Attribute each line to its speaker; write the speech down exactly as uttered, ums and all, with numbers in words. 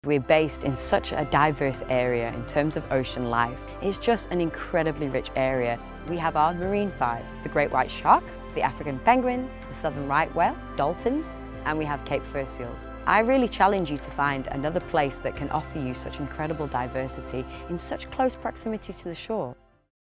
Speaker 1: We're based in such a diverse area in terms of ocean life. It's just an incredibly rich area. We have our marine five, the great white shark, the African penguin, the southern right whale, dolphins, and we have Cape fur seals. I really challenge you to find another place that can offer you such incredible diversity in such close proximity to the shore.